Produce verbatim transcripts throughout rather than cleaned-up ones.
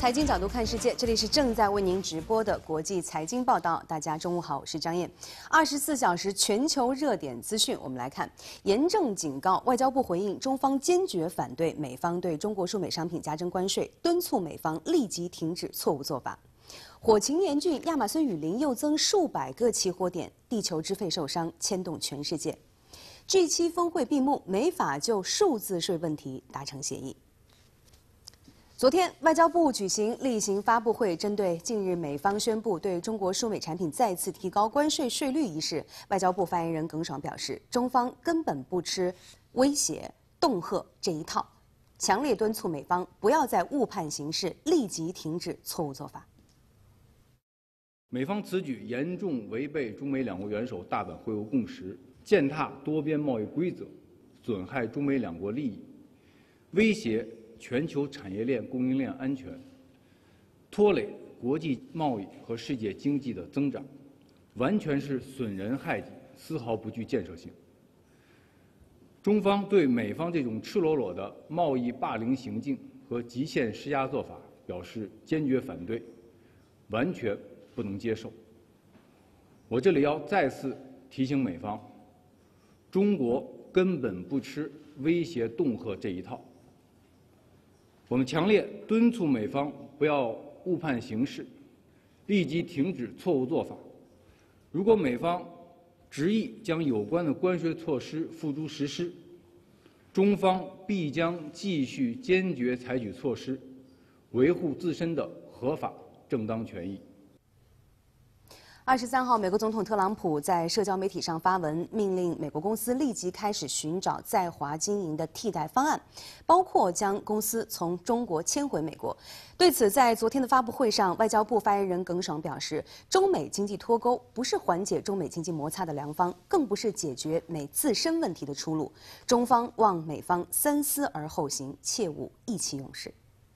财经角度看世界，这里是正在为您直播的国际财经报道。大家中午好，我是张燕。二十四小时全球热点资讯，我们来看：严正警告，外交部回应中方坚决反对美方对中国输美商品加征关税，敦促美方立即停止错误做法。火情严峻，亚马逊雨林又增数百个起火点，地球之肺受伤，牵动全世界。G 七峰会闭幕，美法就数字税问题达成协议。昨天，外交部举行例行发布会，针对近日美方宣布对中国输美产品再次提高关税税率一事，外交部发言人耿爽表示，中方根本不吃威胁、恫吓这一套，强烈敦促美方不要再误判形势，立即停止错误做法。 美方此举严重违背中美两国元首大阪会晤共识，践踏多边贸易规则，损害中美两国利益，威胁全球产业链供应链安全，拖累国际贸易和世界经济的增长，完全是损人害己，丝毫不具建设性。中方对美方这种赤裸裸的贸易霸凌行径和极限施压做法表示坚决反对，完全不能接受。我这里要再次提醒美方，中国根本不吃威胁恫吓这一套。我们强烈敦促美方不要误判形势，立即停止错误做法。如果美方执意将有关的关税措施付诸实施，中方必将继续坚决采取措施，维护自身的合法正当权益。 二十三号，美国总统特朗普在社交媒体上发文，命令美国公司立即开始寻找在华经营的替代方案，包括将公司从中国迁回美国。对此，在昨天的发布会上，外交部发言人耿爽表示，中美经济脱钩不是缓解中美经济摩擦的良方，更不是解决美自身问题的出路。中方望美方三思而后行，切勿意气用事。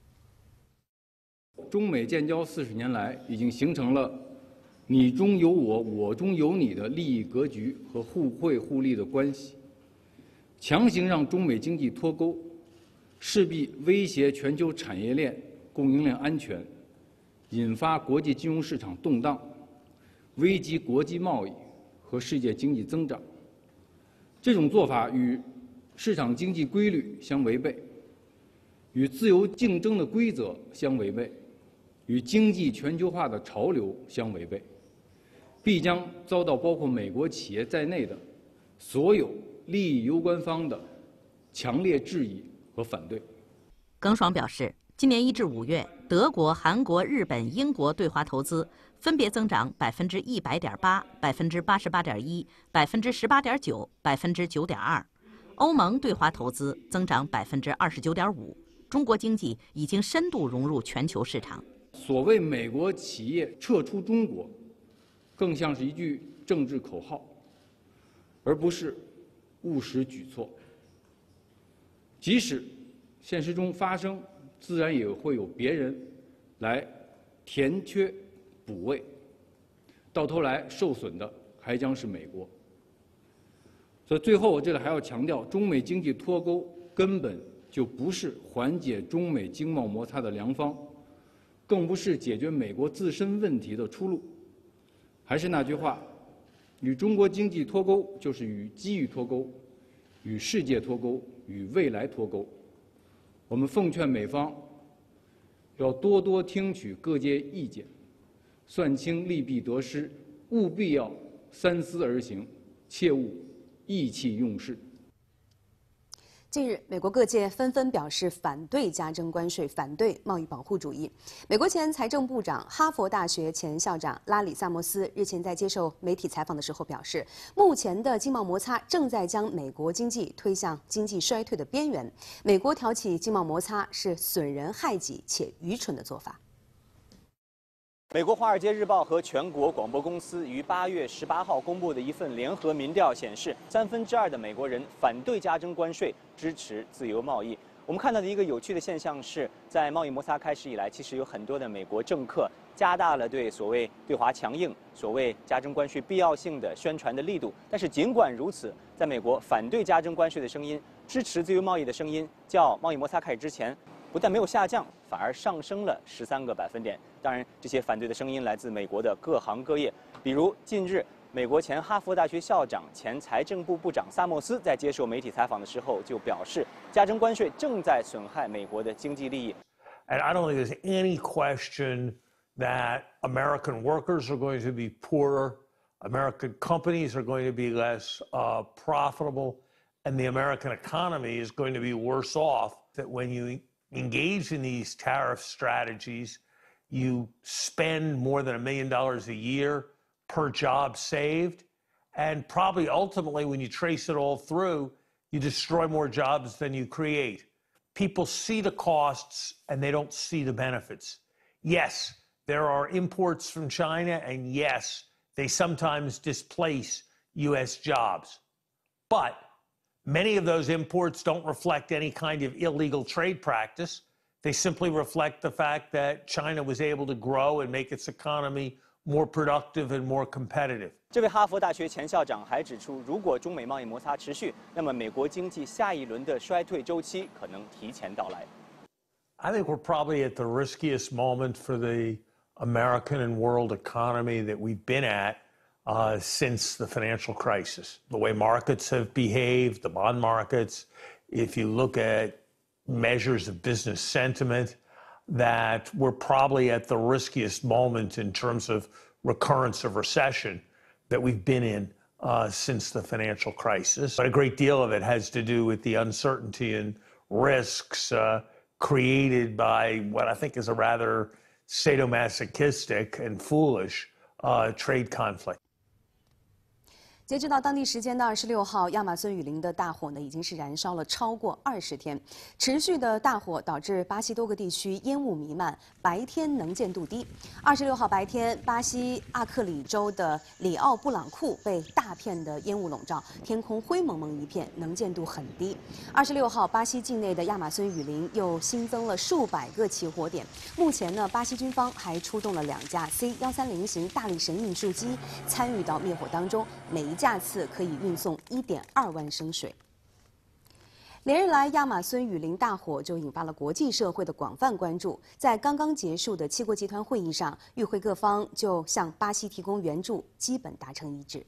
中美建交四十年来，已经形成了你中有我，我中有你的利益格局和互惠互利的关系，强行让中美经济脱钩，势必威胁全球产业链供应链安全，引发国际金融市场动荡，危及国际贸易和世界经济增长。这种做法与市场经济规律相违背，与自由竞争的规则相违背，与经济全球化的潮流相违背，必将遭到包括美国企业在内的所有利益攸关方的强烈质疑和反对。 耿爽表示，今年一至五月，德国、韩国、日本、英国对华投资分别增长百分之一百点八、百分之八十八点一、百分之十八点九、百分之九点二；欧盟对华投资增长百分之二十九点五。中国经济已经深度融入全球市场。 所谓美国企业撤出中国，更像是一句政治口号，而不是务实举措。即使现实中发生，自然也会有别人来填缺补位，到头来受损的还将是美国。所以最后我这里还要强调，中美经济脱钩根本就不是缓解中美经贸摩擦的良方，更不是解决美国自身问题的出路。还是那句话，与中国经济脱钩就是与机遇脱钩，与世界脱钩，与未来脱钩。我们奉劝美方要多多听取各界意见，算清利弊得失，务必要三思而行，切勿意气用事。 近日，美国各界纷纷表示反对加征关税，反对贸易保护主义。美国前财政部长、哈佛大学前校长拉里·萨默斯日前在接受媒体采访的时候表示，目前的经贸摩擦正在将美国经济推向经济衰退的边缘。美国挑起经贸摩擦是损人害己且愚蠢的做法。 美国《华尔街日报》和全国广播公司于八月十八号公布的一份联合民调显示，三分之二的美国人反对加征关税，支持自由贸易。我们看到的一个有趣的现象是，在贸易摩擦开始以来，其实有很多的美国政客加大了对所谓对华强硬、所谓加征关税必要性的宣传的力度。但是尽管如此，在美国反对加征关税的声音、支持自由贸易的声音，较贸易摩擦开始之前不不但没有下降，反而上升了十三个百分点。当然，这些反对的声音来自美国的各行各业，比如近日，美国前哈佛大学校长、前财政部部长萨默斯在接受媒体采访的时候就表示，加征关税正在损害美国的经济利益。 And I don't think there's any question that American workers are going to be poorer, American companies are going to be less uh, profitable, and the American economy is going to be worse off. That when you engage in these tariff strategies, you spend more than a million dollars a year per job saved, and probably ultimately, when you trace it all through, you destroy more jobs than you create. People see the costs and they don't see the benefits. Yes, there are imports from China, and yes, they sometimes displace U S jobs. But many of those imports don't reflect any kind of illegal trade practice. They simply reflect the fact that China was able to grow and make its economy more productive and more competitive. 这位哈佛大学前校长还指出，如果中美贸易摩擦持续，那么美国经济下一轮的衰退周期可能提前到来。 I think we're probably at the riskiest moment for the American and world economy that we've been at uh, since the financial crisis. The way markets have behaved, the bond markets, if you look at measures of business sentiment, that we're probably at the riskiest moment in terms of recurrence of recession that we've been in uh, since the financial crisis. But a great deal of it has to do with the uncertainty and risks uh, created by what I think is a rather sadomasochistic and foolish uh, trade conflict. 截止到当地时间的二十六号，亚马孙雨林的大火呢已经是燃烧了超过二十天，持续的大火导致巴西多个地区烟雾弥漫，白天能见度低。二十六号白天，巴西阿克里州的里奥布朗库被大片的烟雾笼罩，天空灰蒙蒙一片，能见度很低。二十六号，巴西境内的亚马孙雨林又新增了数百个起火点。目前呢，巴西军方还出动了两架 C 一三零型大力神运输机参与到灭火当中，每一架次可以运送一点二万升水。连日来，亚马孙雨林大火就引发了国际社会的广泛关注。在刚刚结束的七国集团会议上，与会各方就向巴西提供援助基本达成一致。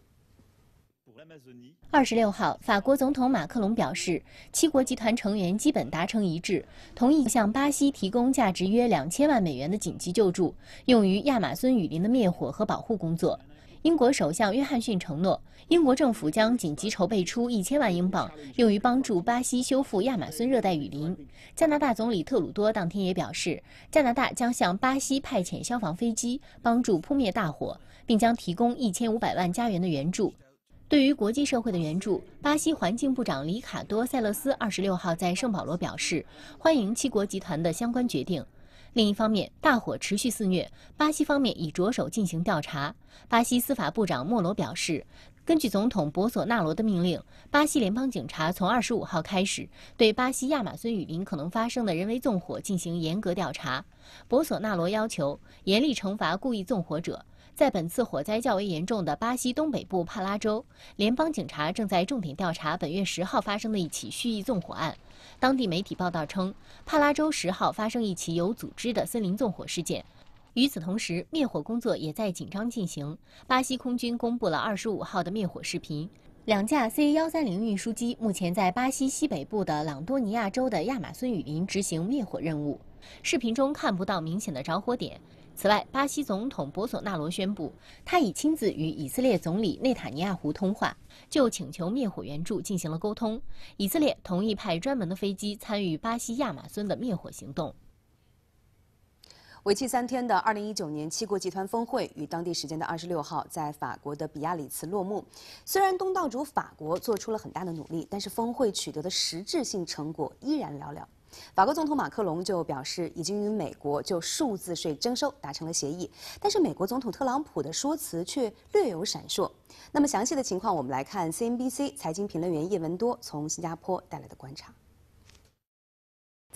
二十六号，法国总统马克龙表示，七国集团成员基本达成一致，同意向巴西提供价值约两千万美元的紧急救助，用于亚马孙雨林的灭火和保护工作。英国首相约翰逊承诺，英国政府将紧急筹备出一千万英镑，用于帮助巴西修复亚马孙热带雨林。加拿大总理特鲁多当天也表示，加拿大将向巴西派遣消防飞机，帮助扑灭大火，并将提供一千五百万加元的援助。对于国际社会的援助，巴西环境部长里卡多·塞勒斯二十六号在圣保罗表示，欢迎七国集团的相关决定。另一方面，大火持续肆虐，巴西方面已着手进行调查。巴西司法部长莫罗表示，根据总统博索纳罗的命令，巴西联邦警察从二十五号开始对巴西亚马孙雨林可能发生的人为纵火进行严格调查。博索纳罗要求严厉惩罚故意纵火者。在本次火灾较为严重的巴西东北部帕拉州，联邦警察正在重点调查本月十号发生的一起蓄意纵火案。当地媒体报道称，帕拉州十号发生一起有组织的森林纵火事件。与此同时，灭火工作也在紧张进行。巴西空军公布了二十五号的灭火视频，两架 C 一三零运输机目前在巴西西北部的朗多尼亚州的亚马孙雨林执行灭火任务。视频中看不到明显的着火点。此外，巴西总统博索纳罗宣布，他已亲自与以色列总理内塔尼亚胡通话，就请求灭火援助进行了沟通。以色列同意派专门的飞机参与巴西亚马孙的灭火行动。 为期三天的二零一九年七国集团峰会于当地时间的二十六号在法国的比亚里茨落幕。虽然东道主法国做出了很大的努力，但是峰会取得的实质性成果依然寥寥。法国总统马克龙就表示，已经与美国就数字税征收达成了协议，但是美国总统特朗普的说辞却略有闪烁。那么详细的情况，我们来看 C N B C 财经评论员叶文多从新加坡带来的观察。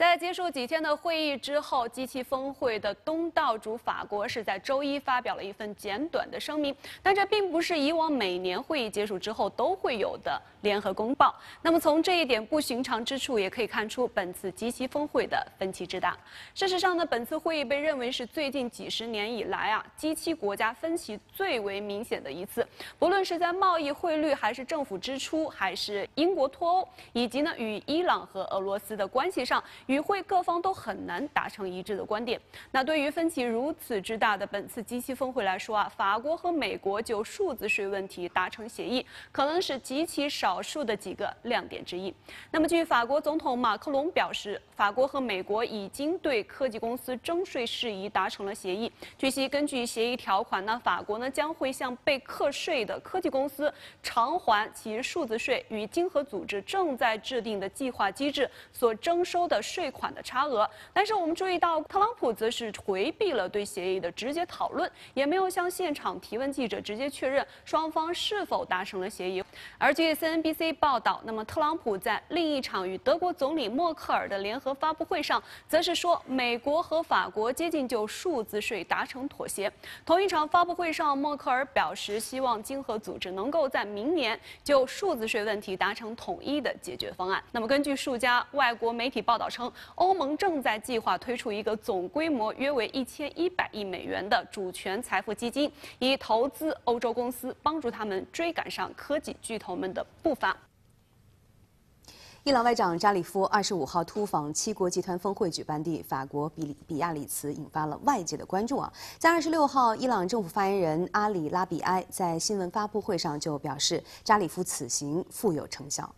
在结束几天的会议之后，G 七峰会的东道主法国是在周一发表了一份简短的声明，但这并不是以往每年会议结束之后都会有的联合公报。那么从这一点不寻常之处，也可以看出本次 G 七峰会的分歧之大。事实上呢，本次会议被认为是最近几十年以来啊 G 七国家分歧最为明显的一次，不论是在贸易、汇率，还是政府支出，还是英国脱欧，以及呢与伊朗和俄罗斯的关系上。 与会各方都很难达成一致的观点。那对于分歧如此之大的本次 G 七峰会来说啊，法国和美国就数字税问题达成协议，可能是极其少数的几个亮点之一。那么，据法国总统马克龙表示，法国和美国已经对科技公司征税事宜达成了协议。据悉，根据协议条款呢，法国呢将会向被课税的科技公司偿还其数字税与经合组织正在制定的计划机制所征收的税款的差额。但是我们注意到，特朗普则是回避了对协议的直接讨论，也没有向现场提问记者直接确认双方是否达成了协议。而据 C N B C 报道，那么特朗普在另一场与德国总理默克尔的联合发布会上，则是说美国和法国接近就数字税达成妥协。同一场发布会上，默克尔表示希望经合组织能够在明年就数字税问题达成统一的解决方案。那么，根据数家外国媒体报道称，欧盟正在计划推出一个总规模约为一千一百亿美元的主权财富基金，以投资欧洲公司，帮助他们追赶上科技巨头们的步伐。 伊朗外长扎里夫二十五号突访七国集团峰会举办地法国比利比亚里茨，引发了外界的关注啊。在二十六号，伊朗政府发言人阿里拉比埃在新闻发布会上就表示，扎里夫此行富有成效。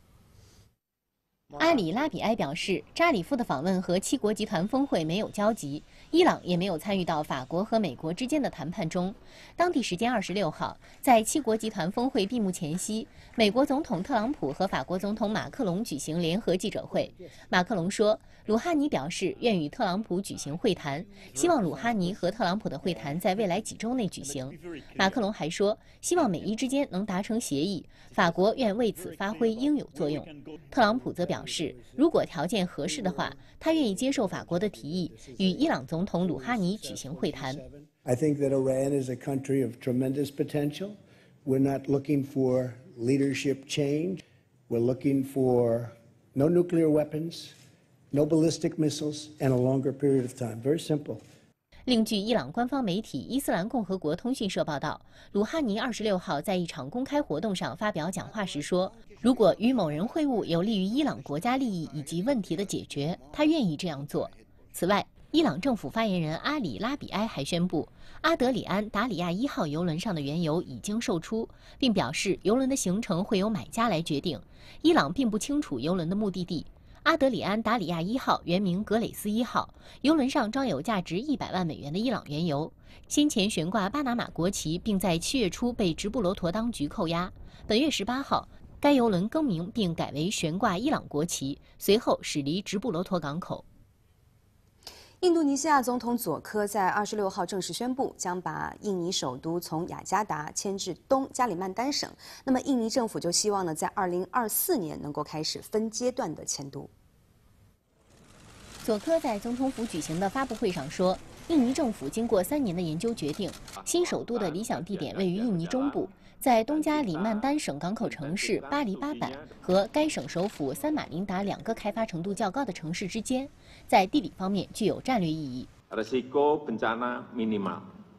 阿里拉比埃表示，扎里夫的访问和七国集团峰会没有交集，伊朗也没有参与到法国和美国之间的谈判中。当地时间二十六号，在七国集团峰会闭幕前夕，美国总统特朗普和法国总统马克龙举行联合记者会。马克龙说，鲁哈尼表示愿与特朗普举行会谈，希望鲁哈尼和特朗普的会谈在未来几周内举行。马克龙还说，希望美伊之间能达成协议，法国愿为此发挥应有作用。特朗普则表示，如果条件合适的话，他愿意接受法国的提议，与伊朗总统鲁哈尼举行会谈。 I think that Iran is a country of tremendous potential. We're not looking for leadership change. We're looking for no nuclear weapons, no ballistic missiles, and a longer period of time. Very simple. 另据伊朗官方媒体伊斯兰共和国通讯社报道，鲁哈尼二十六号在一场公开活动上发表讲话时说，如果与某人会晤有利于伊朗国家利益以及问题的解决，他愿意这样做。此外，伊朗政府发言人阿里拉比埃还宣布，阿德里安达里亚一号油轮上的原油已经售出，并表示油轮的行程会由买家来决定。伊朗并不清楚油轮的目的地。 阿德里安达里亚一号原名格蕾斯一号，油轮上装有价值一百万美元的伊朗原油，先前悬挂巴拿马国旗，并在七月初被直布罗陀当局扣押。本月十八号，该油轮更名并改为悬挂伊朗国旗，随后驶离直布罗陀港口。 印度尼西亚总统佐科在二十六号正式宣布，将把印尼首都从雅加达迁至东加里曼丹省。那么，印尼政府就希望呢，在二零二四年能够开始分阶段的迁都。 佐科在总统府举行的发布会上说，印尼政府经过三年的研究，决定新首都的理想地点位于印尼中部，在东加里曼丹省港口城市巴黎巴板和该省首府三马林达两个开发程度较高的城市之间。 在地理方面具有战略意义。 Risiko bencana minimal,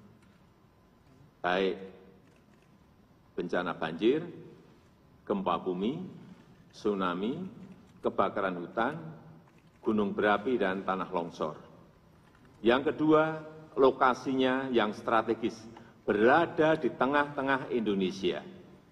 baik bencana banjir, gempa bumi, tsunami, kebakaran hutan, gunung berapi dan tanah longsor. Yang kedua, lokasinya yang strategis, berada di tengah-tengah Indonesia.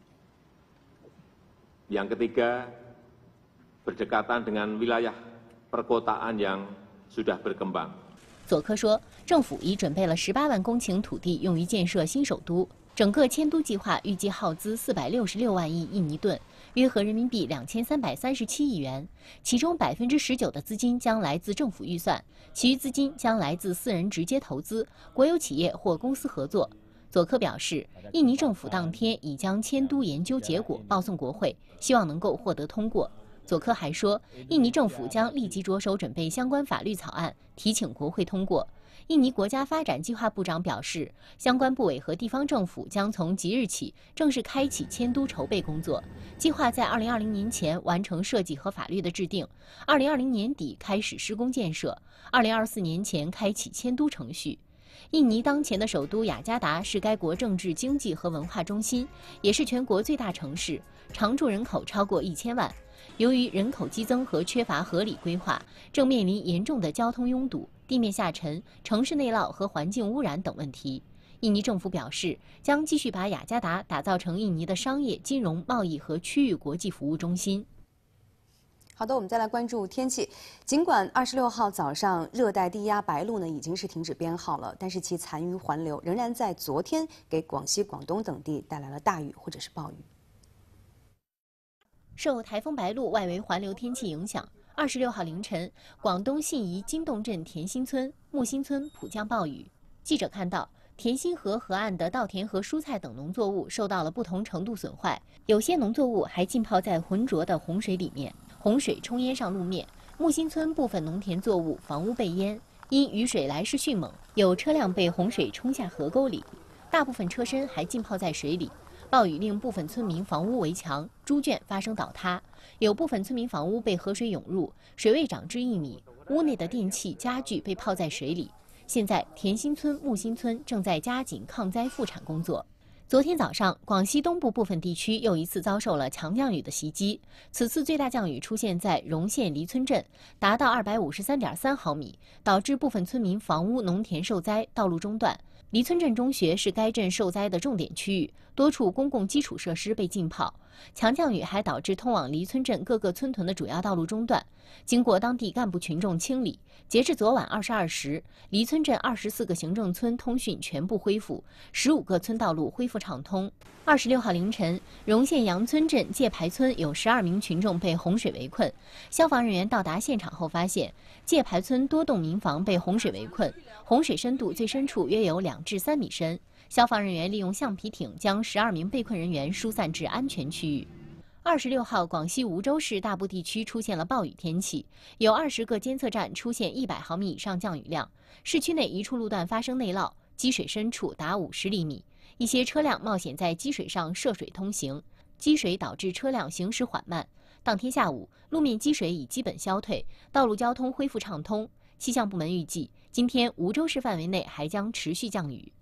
Yang ketiga, berdekatan dengan wilayah perkotaan yang sudah berkembang。 佐科说，政府已准备了十八万公顷土地用于建设新首都，整个迁都计划预计耗资四百六十六万亿印尼盾，约合人民币两千三百三十七亿元。其中百分之十九的资金将来自政府预算，其余资金将来自私人直接投资、国有企业或公司合作。佐科表示，印尼政府当天已将迁都研究结果报送国会，希望能够获得通过。 佐科还说，印尼政府将立即着手准备相关法律草案，提请国会通过。印尼国家发展计划部长表示，相关部委和地方政府将从即日起正式开启迁都筹备工作，计划在二零二零年前完成设计和法律的制定，二零二零年底开始施工建设，二零二四年前开启迁都程序。印尼当前的首都雅加达是该国政治、经济和文化中心，也是全国最大城市，常住人口超过一千万。由于人口激增和缺乏合理规划，正面临严重的交通拥堵、地面下沉、城市内涝和环境污染等问题。印尼政府表示，将继续把雅加达打造成印尼的商业、金融、贸易和区域国际服务中心。 好的，我们再来关注天气。尽管二十六号早上热带低压白露呢已经是停止编号了，但是其残余环流仍然在昨天给广西、广东等地带来了大雨或者是暴雨。 受台风白露外围环流天气影响，二十六号凌晨，广东信宜金洞镇田心村、木心村普降暴雨。记者看到，田心河河岸的稻田和蔬菜等农作物受到了不同程度损坏，有些农作物还浸泡在浑浊的洪水里面，洪水冲淹上路面。木心村部分农田作物、房屋被淹，因雨水来势迅猛，有车辆被洪水冲下河沟里，大部分车身还浸泡在水里。暴雨令部分村民房屋围墙、猪圈发生倒塌，有部分村民房屋被河水涌入，水位涨至一米，屋内的电器、家具被泡在水里。现在，田心村、木心村正在加紧抗灾复产工作。昨天早上，广西东部部分地区又一次遭受了强降雨的袭击，此次最大降雨出现在荣县黎村镇，达到二百五十三点三毫米，导致部分村民房屋、农田受灾，道路中断。黎村镇中学是该镇受灾的重点区域，多处公共基础设施被浸泡。强降雨还导致通往黎村镇各个村屯的主要道路中断。经过当地干部群众清理，截至昨晚二十二时，黎村镇二十四个行政村通讯全部恢复，十五个村道路恢复畅通。二十六号凌晨，荣县杨村镇界牌村有十二名群众被洪水围困，消防人员到达现场后发现，界牌村多栋民房被洪水围困，洪水深度最深处约有两至三米深。消防人员利用橡皮艇将十二名被困人员疏散至安全区域。二十六号，广西梧州市大部地区出现了暴雨天气，有二十个监测站出现一百毫米以上降雨量，市区内一处路段发生内涝，积水深处达五十厘米，一些车辆冒险在积水上涉水通行，积水导致车辆行驶缓慢。当天下午，路面积水已基本消退，道路交通恢复畅通。气象部门预计，今天梧州市范围内还将持续降雨。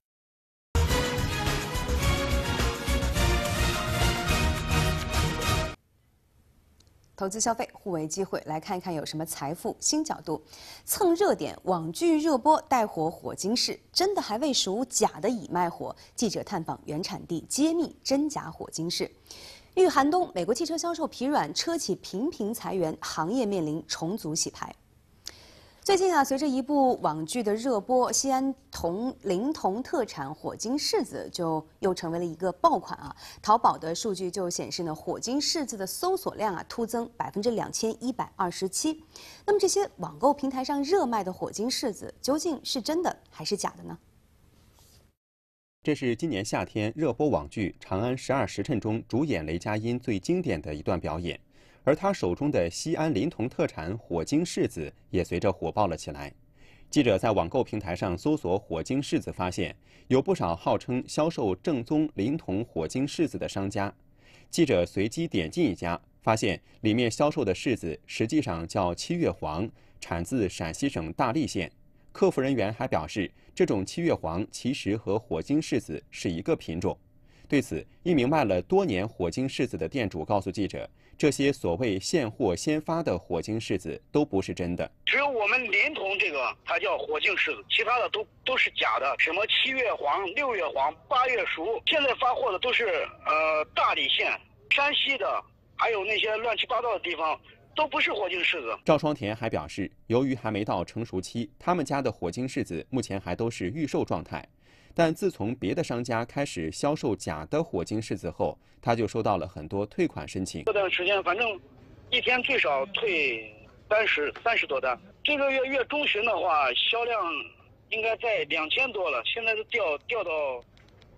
投资消费互为机会，来看一看有什么财富新角度。蹭热点，网剧热播带火火金市，真的还未熟，假的已卖火。记者探访原产地，揭秘真假火金市。遇寒冬，美国汽车销售疲软，车企频频裁员，行业面临重组洗牌。最近啊，随着一部网剧的热播，西安铜临潼特产火金柿子就又成为了一个爆款啊！淘宝的数据就显示呢，火金柿子的搜索量啊突增百分之两千一百二十七。那么这些网购平台上热卖的火金柿子究竟是真的还是假的呢？ 这是今年夏天热播网剧《长安十二时辰》中主演雷佳音最经典的一段表演。而他手中的西安临潼特产火金柿子也随着火爆了起来。记者在网购平台上搜索火金柿子，发现有不少号称销售正宗临潼火金柿子的商家。记者随机点进一家，发现里面销售的柿子实际上叫七月黄，产自陕西省大荔县。客服人员还表示，这种七月黄其实和火金柿子是一个品种。对此，一名卖了多年火金柿子的店主告诉记者，这些所谓现货先发的火金柿子都不是真的。 只有我们临潼这个它叫火金柿子，其他的都都是假的。什么七月黄、六月黄、八月熟，现在发货的都是呃大荔县、山西的，还有那些乱七八糟的地方，都不是火金柿子。 赵双田还表示，由于还没到成熟期，他们家的火金柿子目前还都是预售状态。但自从别的商家开始销售假的火金柿子后，他就收到了很多退款申请。 这段时间，反正一天最少退三十三十多单。这个月月中旬的话，销量应该在两千多了，现在都掉掉到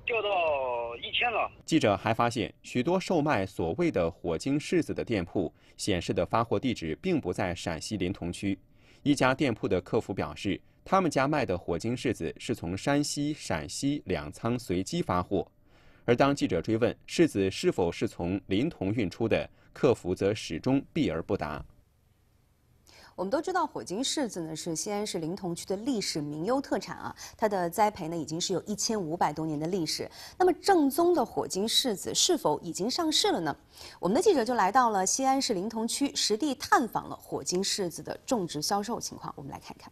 掉到一千了。 记者还发现，许多售卖所谓的火晶柿子的店铺显示的发货地址并不在陕西临潼区。一家店铺的客服表示，他们家卖的火晶柿子是从山西、陕西两仓随机发货。而当记者追问柿子是否是从临潼运出的，客服则始终避而不答。 我们都知道，火晶柿子呢是西安市临潼区的历史名优特产啊，它的栽培呢已经是有一千五百多年的历史。那么正宗的火晶柿子是否已经上市了呢？我们的记者就来到了西安市临潼区，实地探访了火晶柿子的种植销售情况。我们来看看。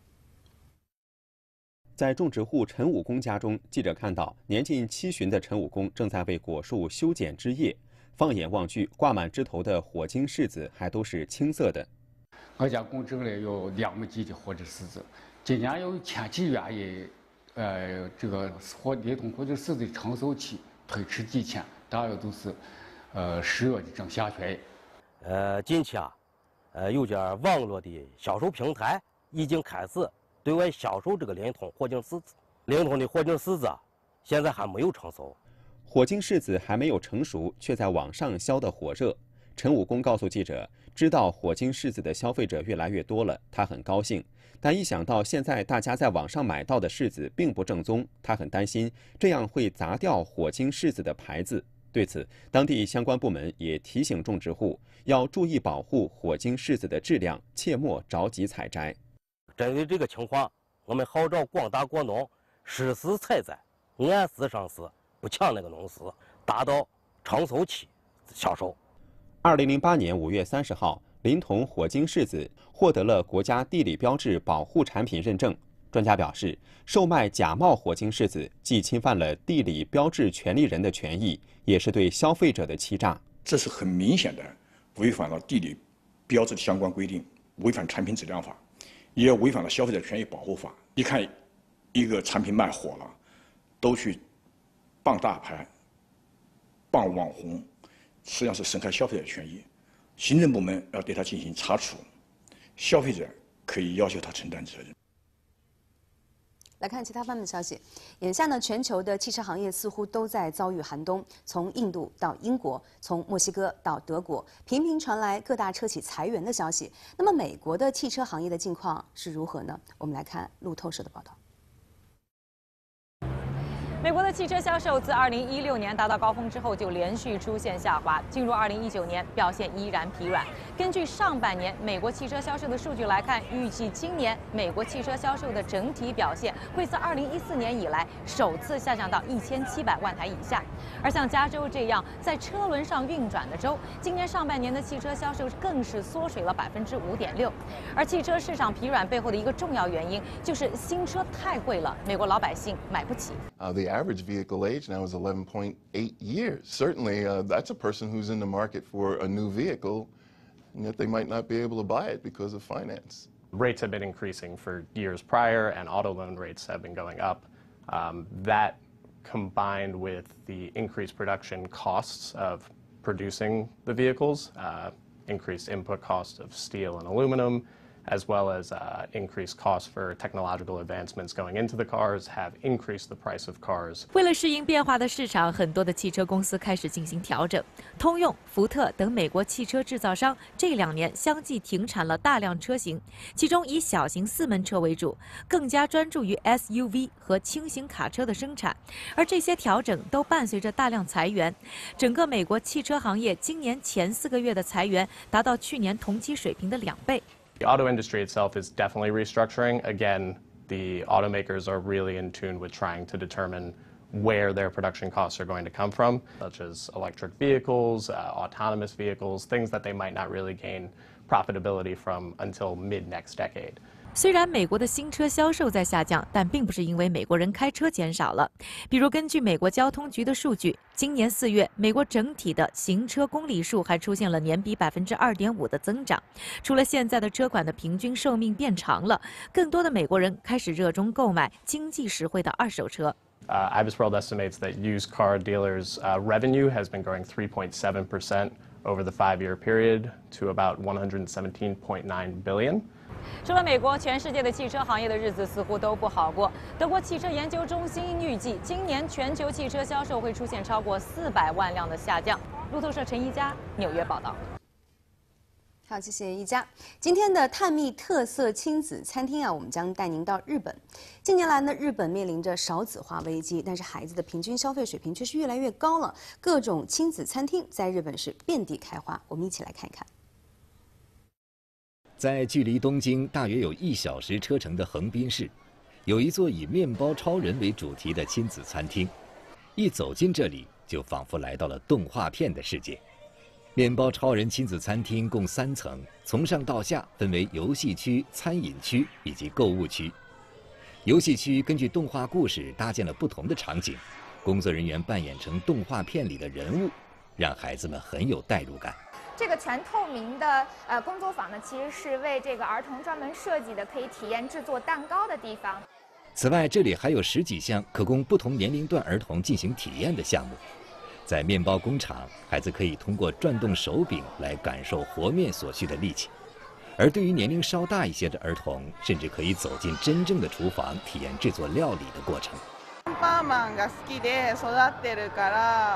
在种植户陈武功家中，记者看到年近七旬的陈武功正在为果树修剪枝叶。放眼望去，挂满枝头的火晶柿子还都是青色的。 我家共种了有两亩地的火晶柿子，今年有前几原因，呃，这个火临潼火晶柿子成熟期推迟几天，大约都是，呃，十月的正下旬。 呃，近期啊，呃，有家网络的销售平台已经开始对外销售这个临潼火晶柿子。临潼的火晶柿子啊，现在还没有成熟。 火晶柿子还没有成熟，却在网上销得火热。陈武功告诉记者，知道火晶柿子的消费者越来越多了，他很高兴。但一想到现在大家在网上买到的柿子并不正宗，他很担心这样会砸掉火晶柿子的牌子。对此，当地相关部门也提醒种植户要注意保护火晶柿子的质量，切莫着急采摘。 针对这个情况，我们号召广大果农适时采摘，按时上市，不抢那个农时，达到成熟期销售。 二零零八年五月三十号，临潼火晶柿子获得了国家地理标志保护产品认证。专家表示，售卖假冒火晶柿子既侵犯了地理标志权利人的权益，也是对消费者的欺诈。 这是很明显的违反了地理标志的相关规定，违反产品质量法，也违反了消费者权益保护法。一看一个产品卖火了，都去傍大牌、傍网红，实际上是损害消费者权益。行政部门要对他进行查处，消费者可以要求他承担责任。 来看其他方面的消息，眼下呢，全球的汽车行业似乎都在遭遇寒冬。从印度到英国，从墨西哥到德国，频频传来各大车企裁员的消息。那么，美国的汽车行业的境况是如何呢？我们来看路透社的报道。 美国的汽车销售自二零一六年达到高峰之后就连续出现下滑，进入二零一九年表现依然疲软。根据上半年美国汽车销售的数据来看，预计今年美国汽车销售的整体表现会自二零一四年以来首次下降到一千七百万台以下。而像加州这样在车轮上运转的州，今年上半年的汽车销售更是缩水了百分之五点六。而汽车市场疲软背后的一个重要原因就是新车太贵了，美国老百姓买不起。 Uh, the average vehicle age now is eleven point eight years. Certainly, uh, that's a person who's in the market for a new vehicle, and yet they might not be able to buy it because of finance. Rates have been increasing for years prior, and auto loan rates have been going up. Um, that combined with the increased production costs of producing the vehicles, uh, increased input costs of steel and aluminum, as well as uh, increased costs for technological advancements going into the cars, have increased the price of cars. 为了适应变化的市场，很多的汽车公司开始进行调整。通用、福特等美国汽车制造商这两年相继停产了大量车型，其中以小型四门车为主，更加专注于 S U V 和轻型卡车的生产。而这些调整都伴随着大量裁员。整个美国汽车行业今年前四个月的裁员达到去年同期水平的两倍。 The auto industry itself is definitely restructuring. Again, the automakers are really in tune with trying to determine where their production costs are going to come from, such as electric vehicles, uh, autonomous vehicles, things that they might not really gain profitability from until mid next decade. 虽然美国的新车销售在下降，但并不是因为美国人开车减少了。比如，根据美国交通局的数据，今年四月，美国整体的行车公里数还出现了年比百分之二点五的增长。除了现在的车款的平均寿命变长了，更多的美国人开始热衷购买经济实惠的二手车。 Uh, I B S World estimates that used car dealers' uh, revenue has been growing three point seven percent over the five-year period to about one hundred seventeen point nine billion dollars. 除了美国，全世界的汽车行业的日子似乎都不好过。德国汽车研究中心预计，今年全球汽车销售会出现超过四百万辆的下降。路透社陈一佳纽约报道。 好，谢谢一家。今天的探秘特色亲子餐厅啊，我们将带您到日本。近年来呢，日本面临着少子化危机，但是孩子的平均消费水平却是越来越高了。各种亲子餐厅在日本是遍地开花，我们一起来看一看。 在距离东京大约有一小时车程的横滨市，有一座以面包超人为主题的亲子餐厅。一走进这里，就仿佛来到了动画片的世界。面包超人亲子餐厅共三层，从上到下分为游戏区、餐饮区以及购物区。游戏区根据动画故事搭建了不同的场景，工作人员扮演成动画片里的人物，让孩子们很有代入感。 这个全透明的呃工作坊呢，其实是为这个儿童专门设计的，可以体验制作蛋糕的地方。 此外，这里还有十几项可供不同年龄段儿童进行体验的项目。在面包工厂，孩子可以通过转动手柄来感受和面所需的力气；而对于年龄稍大一些的儿童，甚至可以走进真正的厨房，体验制作料理的过程。 アンパンマンが好きで育ってるから、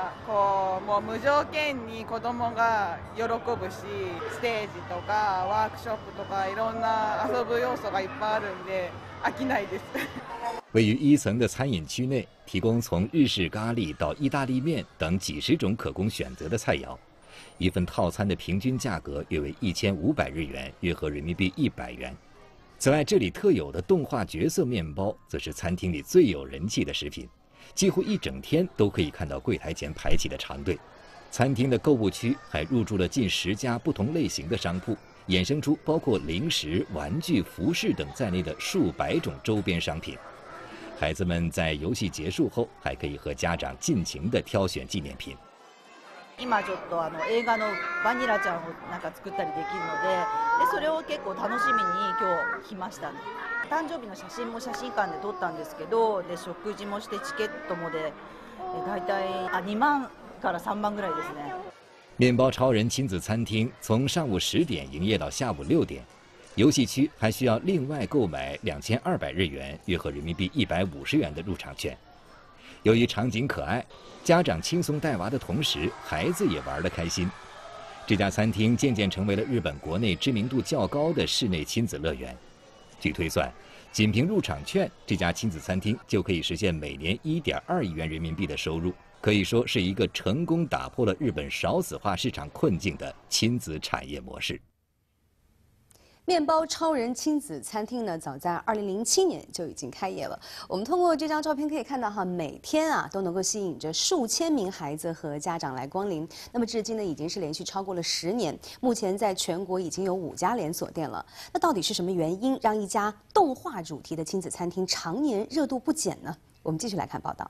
こうもう無条件に子供が喜ぶし、ステージとかワークショップとかいろんな遊ぶ要素がいっぱいあるんで飽きないです。 位于一层的餐饮区内，提供从日式咖喱到意大利面等几十种可供选择的菜肴。一份套餐的平均价格约为一千五百日元，约合人民币一百元。此外，这里特有的动画角色面包，则是餐厅里最有人气的食品，几乎一整天都可以看到柜台前排起的长队。餐厅的购物区还入驻了近十家不同类型的商铺，衍生出包括零食、玩具、服饰等在内的数百种周边商品。孩子们在游戏结束后，还可以和家长尽情地挑选纪念品。 今ちょっとあの映画のバニラちゃんをなんか作ったりできるので、でそれを結構楽しみに今日来ました。誕生日の写真も写真館で撮ったんですけど、で食事もしてチケットもで、だいたいあにまんからさんまんぐらいですね。 面包超人亲子餐厅从上午十点营业到下午六点。游戏区还需要另外购买两千二百日元，约合人民币一百五十元的入场券。由于场景可爱，家长轻松带娃的同时，孩子也玩得开心。这家餐厅渐渐成为了日本国内知名度较高的室内亲子乐园。据推算，仅凭入场券，这家亲子餐厅就可以实现每年一点二亿元人民币的收入，可以说是一个成功打破了日本少子化市场困境的亲子产业模式。 面包超人亲子餐厅呢，早在二零零七年就已经开业了。我们通过这张照片可以看到哈，每天啊都能够吸引着数千名孩子和家长来光临。那么至今呢，已经是连续超过了十年，目前在全国已经有五家连锁店了。那到底是什么原因让一家动画主题的亲子餐厅常年热度不减呢？我们继续来看报道。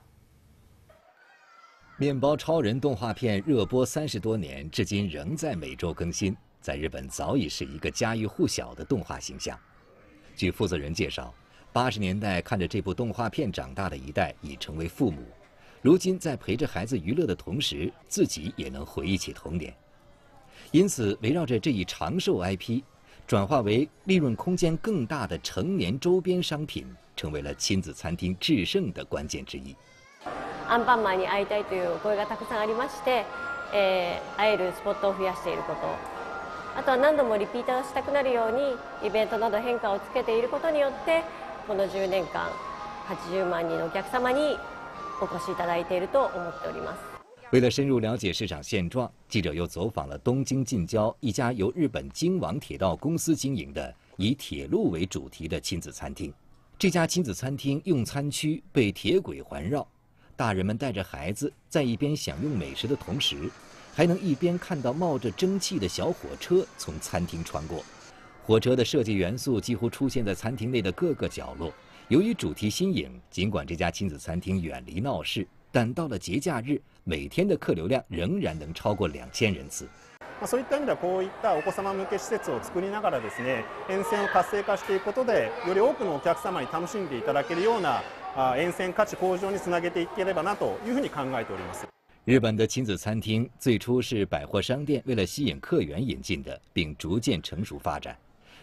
面包超人动画片热播三十多年，至今仍在每周更新。在日本早已是一个家喻户晓的动画形象。据负责人介绍，八十年代看着这部动画片长大的一代已成为父母，如今在陪着孩子娱乐的同时，自己也能回忆起童年。因此，围绕着这一长寿 I P， 转化为利润空间更大的成年周边商品，成为了亲子餐厅制胜的关键之一。 アンパンマンに会いたいという声がたくさんありまして、えー、会えるスポットを増やしていること。あとは何度もリピーターしたくなるようにイベントなど変化をつけていることによってこのじゅうねんかんはちじゅうまんにんのお客様にお越しいただいていると思っております。 为了深入了解市场现状，记者又走访了东京近郊一家由日本京王铁道公司经营的以铁路为主题的亲子餐厅。这家亲子餐厅用餐区被铁轨环绕，大人们带着孩子在一边享用美食的同时，还能一边看到冒着蒸汽的小火车从餐厅穿过。火车的设计元素几乎出现在餐厅内的各个角落。由于主题新颖，尽管这家亲子餐厅远离闹市，但到了节假日，每天的客流量仍然能超过两千人次。 そういった意味ではこういったお子様向け施設を作りながらですね、沿線を活性化していくことで、より多くのお客様に楽しんでいただけるような沿線価値向上につなげていければなというふうに考えております。 日本的亲子餐厅最初是百货商店为了吸引客源引进的，并逐渐成熟发展。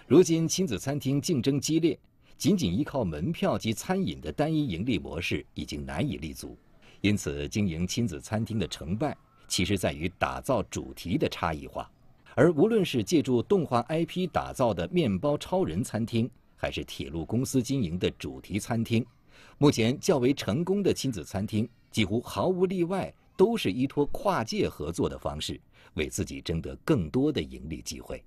如今亲子餐厅竞争激烈，仅仅依靠门票及餐饮的单一盈利模式已经难以立足。因此，经营亲子餐厅的成败，其实在于打造主题的差异化。而无论是借助动画 I P 打造的面包超人餐厅，还是铁路公司经营的主题餐厅，目前较为成功的亲子餐厅，几乎毫无例外都是依托跨界合作的方式，为自己争得更多的盈利机会。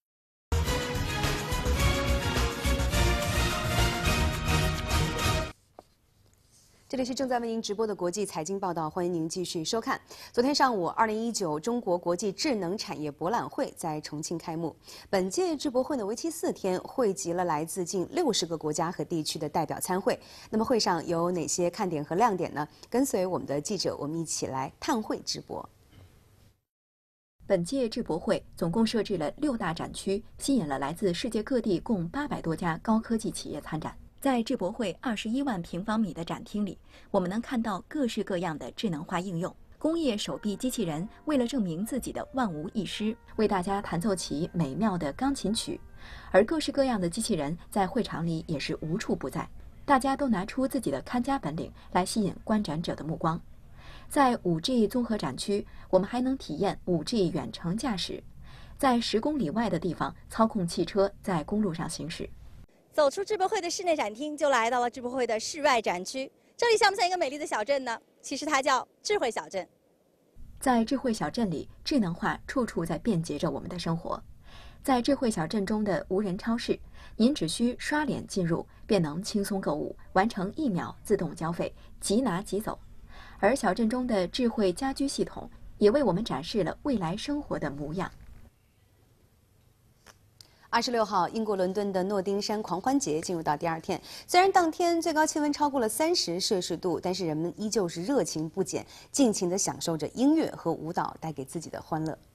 这里是正在为您直播的国际财经报道，欢迎您继续收看。昨天上午，二零一九中国国际智能产业博览会在重庆开幕。本届智博会呢为期四天，汇集了来自近六十个国家和地区的代表参会。那么会上有哪些看点和亮点呢？跟随我们的记者，我们一起来探会直播。 本届智博会总共设置了六大展区，吸引了来自世界各地共八百多家高科技企业参展。在智博会二十一万平方米的展厅里，我们能看到各式各样的智能化应用。工业手臂机器人为了证明自己的万无一失，为大家弹奏起美妙的钢琴曲。而各式各样的机器人在会场里也是无处不在，大家都拿出自己的看家本领来吸引观展者的目光。在 五 G 综合展区，我们还能体验 五 G 远程驾驶，在十公里外的地方操控汽车在公路上行驶。 走出智博会的室内展厅，就来到了智博会的室外展区。这里像不像一个美丽的小镇呢？其实它叫智慧小镇。 在智慧小镇里，智能化处处在便捷着我们的生活。在智慧小镇中的无人超市，您只需刷脸进入，便能轻松购物，完成一秒自动交费，即拿即走。而小镇中的智慧家居系统，也为我们展示了未来生活的模样。 二十六号，英国伦敦的诺丁山狂欢节进入到第二天。虽然当天最高气温超过了三十摄氏度，但是人们依旧是热情不减，尽情地享受着音乐和舞蹈带给自己的欢乐。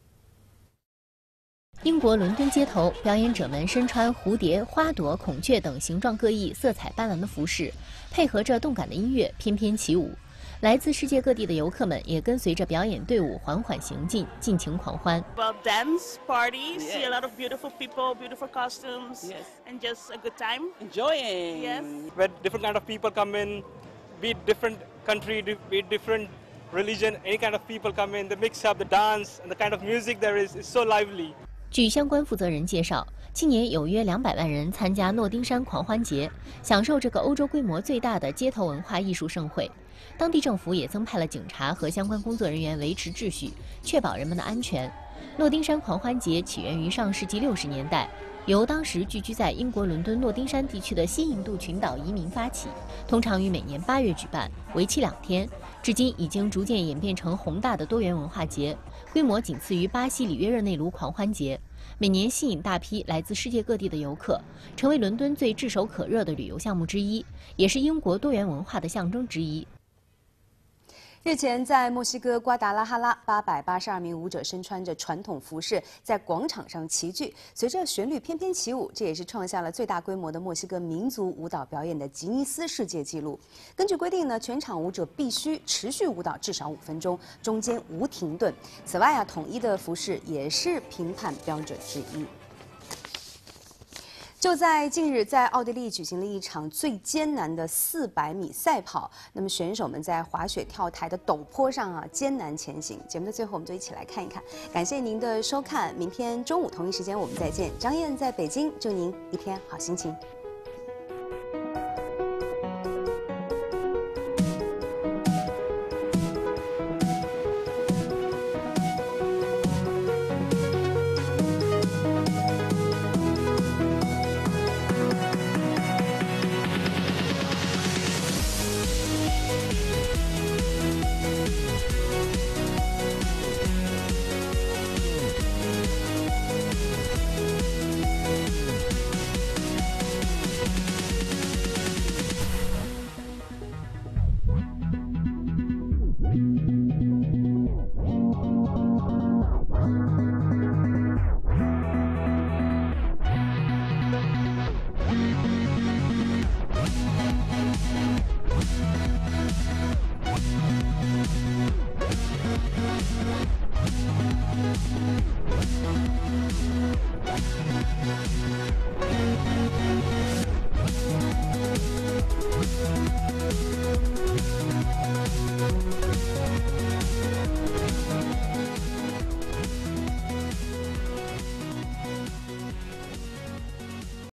英国伦敦街头，表演者们身穿蝴蝶、花朵、孔雀等形状各异、色彩斑斓的服饰，配合着动感的音乐翩翩起舞。来自世界各地的游客们也跟随着表演队伍缓缓行进，尽情狂欢。 Well, dance, party, see a lot of beautiful people, beautiful costumes, yes. and just a good time. Enjoying. Yes. Where different kind of people come in, be it different country, be it different religion, any kind of people come in. The mix up, the dance, and the kind of music there is is so lively. 据相关负责人介绍，今年有约两百万人参加诺丁山狂欢节，享受这个欧洲规模最大的街头文化艺术盛会。当地政府也增派了警察和相关工作人员维持秩序，确保人们的安全。诺丁山狂欢节起源于上世纪六十年代，由当时聚居在英国伦敦诺丁山地区的西印度群岛移民发起，通常于每年八月举办，为期两天。至今已经逐渐演变成宏大的多元文化节，规模仅次于巴西里约热内卢狂欢节，每年吸引大批来自世界各地的游客，成为伦敦最炙手可热的旅游项目之一，也是英国多元文化的象征之一。 日前，在墨西哥瓜达拉哈拉，八百八十二名舞者身穿着传统服饰，在广场上齐聚，随着旋律翩翩起舞，这也是创下了最大规模的墨西哥民族舞蹈表演的吉尼斯世界纪录。根据规定呢，全场舞者必须持续舞蹈至少五分钟，中间无停顿。此外啊，统一的服饰也是评判标准之一。就在近日，在奥地利举行了一场最艰难的四百米赛跑。那么选手们在滑雪跳台的陡坡上啊艰难前行。节目的最后，我们就一起来看一看。感谢您的收看，明天中午同一时间我们再见。张燕在北京，祝您一天好心情。